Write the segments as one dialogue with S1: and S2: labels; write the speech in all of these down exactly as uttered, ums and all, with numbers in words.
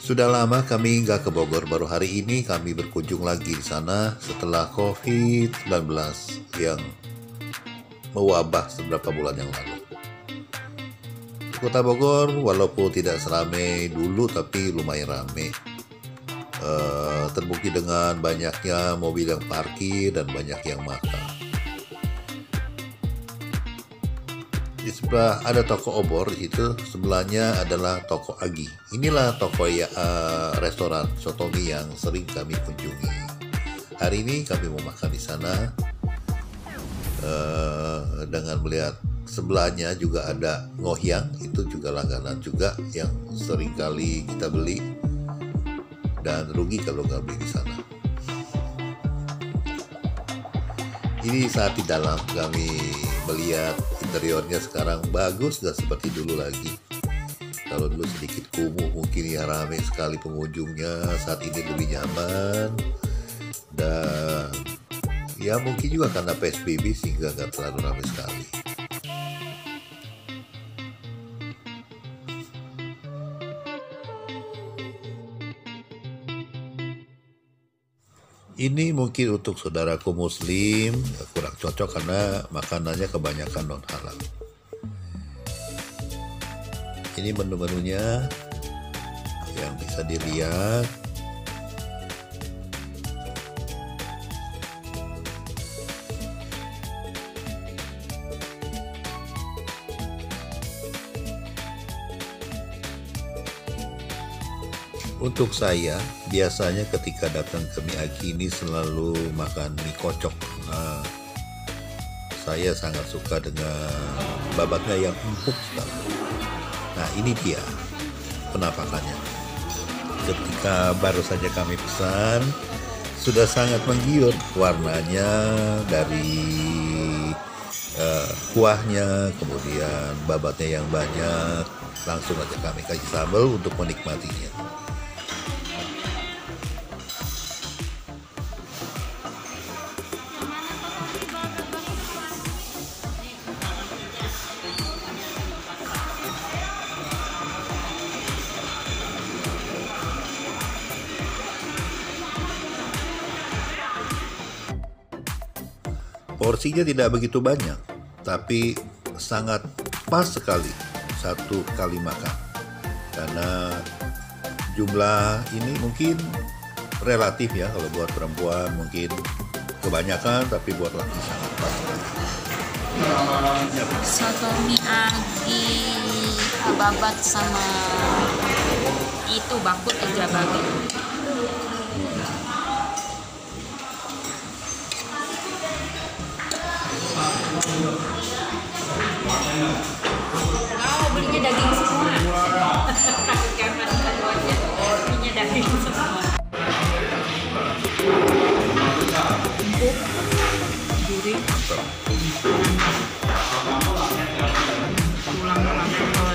S1: Sudah lama kami nggak ke Bogor, baru hari ini kami berkunjung lagi di sana setelah covid sembilan belas yang mewabah beberapa bulan yang lalu. Kota Bogor walaupun tidak seramai dulu tapi lumayan ramai. Uh, terbukti dengan banyaknya mobil yang parkir dan banyak yang makan. Di sebelah ada toko obor, itu sebelahnya adalah toko Agi. Inilah toko ya, uh, restoran sotomi yang sering kami kunjungi. Hari ini kami mau makan di sana uh, dengan melihat sebelahnya juga ada ngohyang, itu juga langganan juga yang sering kali kita beli dan rugi kalau nggak beli di sana. Ini saat di dalam kami melihat interiornya sekarang bagus, gak seperti dulu lagi. Kalau dulu sedikit kumuh, mungkin ya ramai sekali pengunjungnya. Saat ini lebih nyaman dan ya mungkin juga karena P S B B sehingga gak terlalu ramai sekali. Ini mungkin untuk saudaraku muslim kurang cocok karena makanannya kebanyakan non halal. Ini menu-menunya yang bisa dilihat. Untuk saya, biasanya ketika datang ke Miyagi ini selalu makan mie kocok. Nah, saya sangat suka dengan babatnya yang empuk sekali. Nah, ini dia penampakannya. Ketika baru saja kami pesan, sudah sangat menggiur. Warnanya dari uh, kuahnya, kemudian babatnya yang banyak. Langsung aja kami kasih sambal untuk menikmatinya. Porsinya tidak begitu banyak, tapi sangat pas sekali satu kali makan. Karena jumlah ini mungkin relatif ya, kalau buat perempuan mungkin kebanyakan, tapi buat laki sangat pas sekali.
S2: Sotomi Agi, babat sama itu bakut tiga bagi.
S3: Oh, belinya daging semua. Karena keduanya belinya daging semua.
S2: Gurih. Tulang-tulang tebal.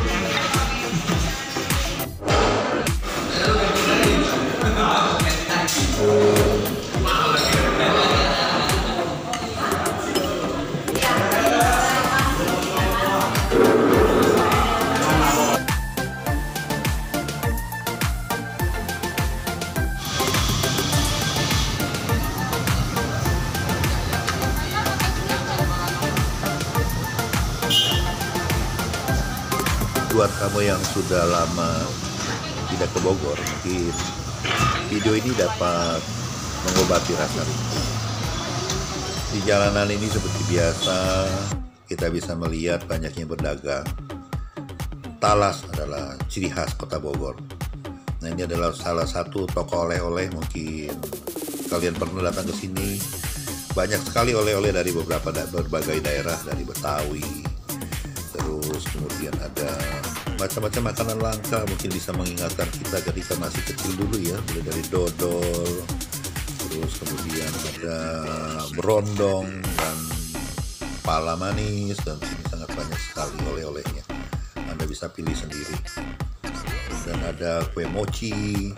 S1: Buat kamu yang sudah lama tidak ke Bogor, mungkin video ini dapat mengobati rasa rindu. Di jalanan ini seperti biasa, kita bisa melihat banyaknya berdagang. Talas adalah ciri khas kota Bogor. Nah, ini adalah salah satu toko oleh-oleh, mungkin kalian pernah datang ke sini. Banyak sekali oleh-oleh dari beberapa berbagai daerah, dari Betawi. Terus kemudian ada macam-macam makanan langka, mungkin bisa mengingatkan kita ketika masih kecil dulu ya, mulai dari dodol, terus kemudian ada berondong dan pala manis, dan sini sangat banyak sekali oleh-olehnya. Anda bisa pilih sendiri. Dan ada kue mochi.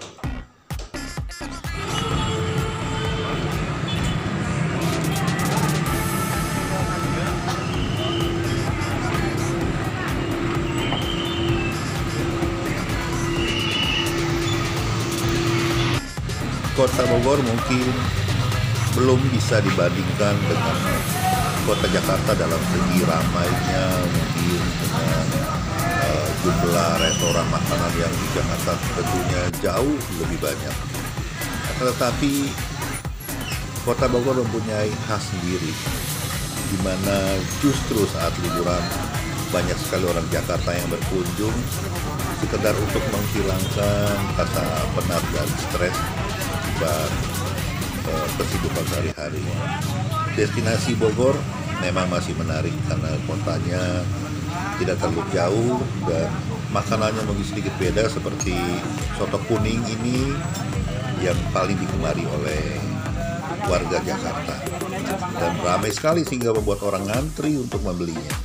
S1: Kota Bogor mungkin belum bisa dibandingkan dengan Kota Jakarta dalam segi ramainya, mungkin dengan uh, jumlah restoran makanan yang di Jakarta tentunya jauh lebih banyak. Tetapi Kota Bogor mempunyai khas sendiri, di mana justru saat liburan banyak sekali orang Jakarta yang berkunjung sekedar untuk menghilangkan rasa penat dan stres akibat uh, kesibukan sehari-hari. Destinasi Bogor memang masih menarik karena kotanya tidak terlalu jauh dan makanannya mungkin sedikit beda, seperti soto kuning ini yang paling digemari oleh warga Jakarta dan ramai sekali sehingga membuat orang ngantri untuk membelinya.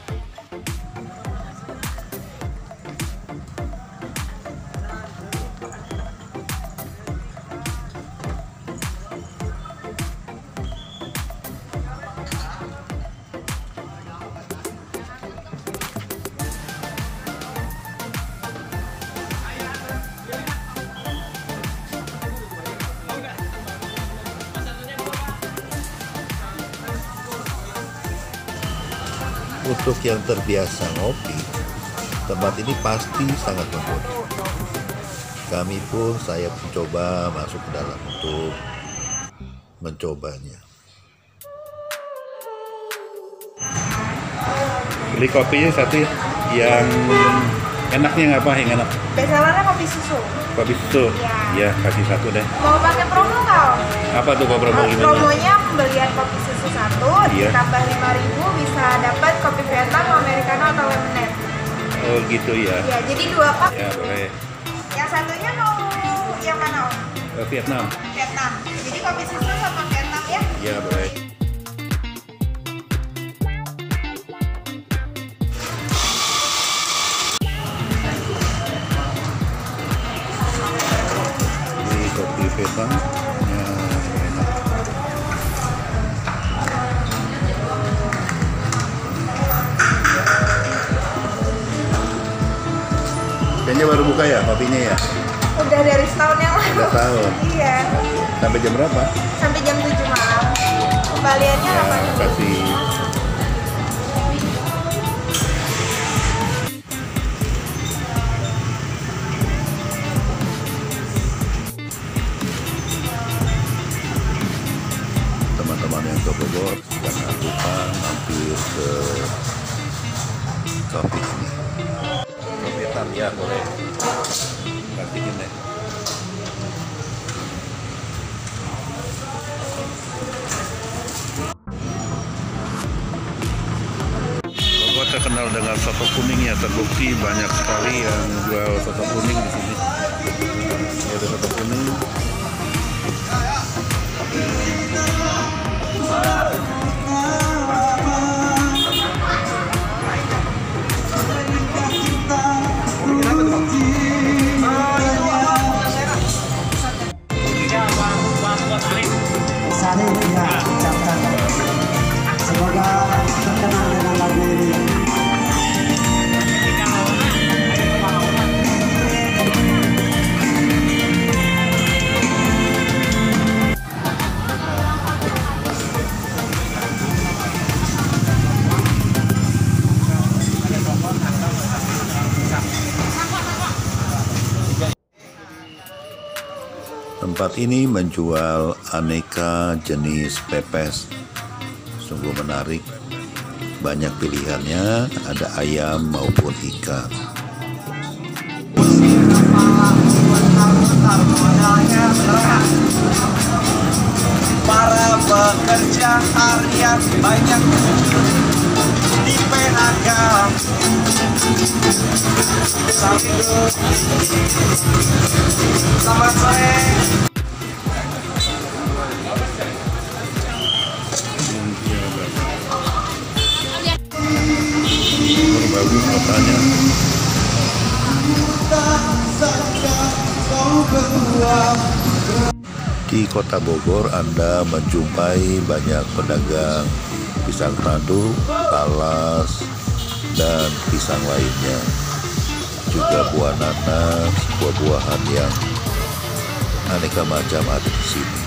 S1: Untuk yang terbiasa ngopi, tempat ini pasti sangat menggoda. Kami pun saya mencoba masuk ke dalam untuk mencobanya.
S4: Beli kopinya satu ya. Yang enaknya apa yang enak?
S5: Bestsellernya kopi susu.
S4: Kopi susu?
S5: Iya.
S4: Ya, kasih satu deh.
S5: Mau pakai promo nggak?
S4: Apa tuh kok promo gimana?
S5: Promonya pembelian kopi susu satu,
S4: Iya.
S5: ditambah lima ribu bisa dapat kopi Vietnam, Americano atau lemonade.
S4: Oh gitu ya.
S5: Ya, jadi dua pak.
S4: Ya boleh.
S5: Yang satunya mau yang mana Om?
S4: Eh, Vietnam.
S5: Vietnam. Jadi kopi susu sama Vietnam ya?
S4: Ya boleh. Ini kopi Vietnam. Ya enak.
S1: Kayaknya baru buka ya kopinya ya?
S5: Udah dari setahun yang lalu.
S1: Udah tahun.
S5: Iya.
S1: Sampai jam berapa?
S5: Sampai jam tujuh malam. Kembaliannya
S1: Ya,
S5: apa?
S1: kasih. Teman-teman yang ke Bogor jangan lupa mampir ke kopi ini. Kopi hitam ya boleh. Kasihin deh. Bogor terkenal dengan soto kuning ya, terbukti banyak sekali yang jual soto kuning di sini. Ini ada soto kuning.
S6: Sari ya ucapkan semoga terkenal dengan lagu ini.
S1: Tempat ini menjual aneka jenis pepes. Sungguh menarik. Banyak pilihannya, ada ayam maupun ikan.
S7: Para pekerja harian banyak di P H K. Selamat sore.
S1: Bagus kotanya. Di Kota Bogor Anda menjumpai banyak pedagang pisang randu, talas, dan pisang lainnya. Juga buah nanas, buah-buahan yang aneka macam ada di sini.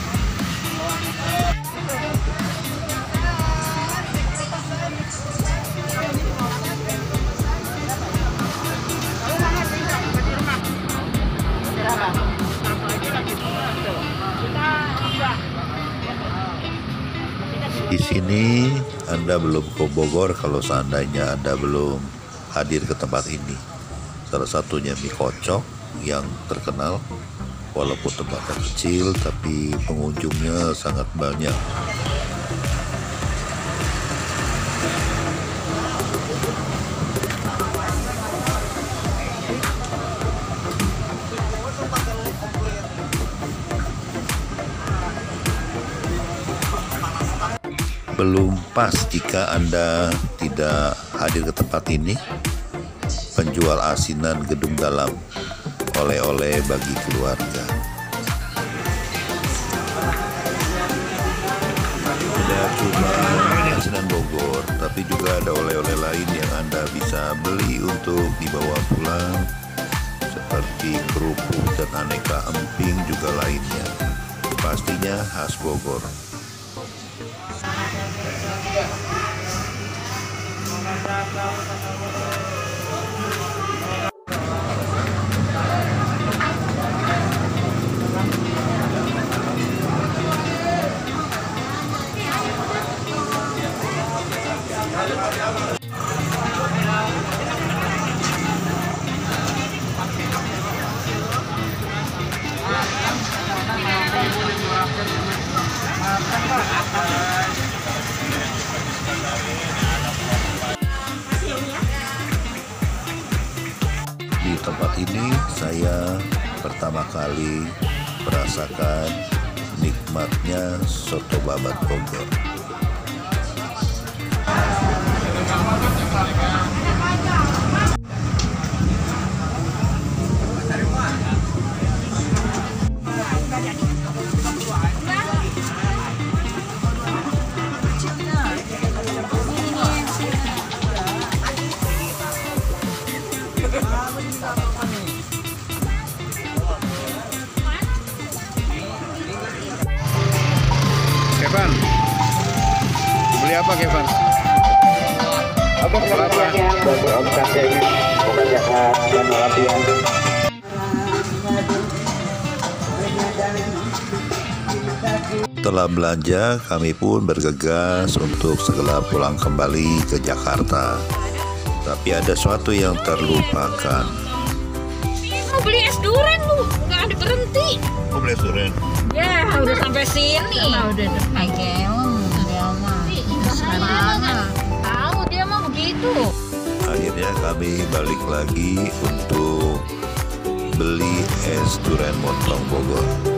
S1: Di sini Anda belum ke Bogor kalau seandainya Anda belum hadir ke tempat ini. Salah satunya mie kocok yang terkenal, walaupun tempatnya kecil tapi pengunjungnya sangat banyak. Belum pas jika Anda tidak hadir ke tempat ini. Penjual asinan gedung dalam, oleh-oleh bagi keluarga. Tidak cuma asinan Bogor, tapi juga ada oleh-oleh lain yang Anda bisa beli untuk dibawa pulang, seperti kerupuk dan aneka emping juga lainnya. Pastinya khas Bogor. Di tempat ini saya pertama kali merasakan nikmatnya soto babat Bogor.
S4: Kevin, beli apa Kevin?
S6: Oke, selamat siang ya. Bapak Om Kakek, semoga sehat dan walafiat.
S1: Setelah belanja, kami pun bergegas untuk segera pulang kembali ke Jakarta. Tapi ada sesuatu yang terlupakan.
S3: Mau beli es durian lu, nggak ada berhenti.
S1: Oh, beli durian.
S3: Ya, udah sampai sini. Udah
S2: Hai Kelem, dia mah
S3: Mana? Tahu dia mah begitu.
S1: Akhirnya kami balik lagi untuk beli es durian montong Bogor.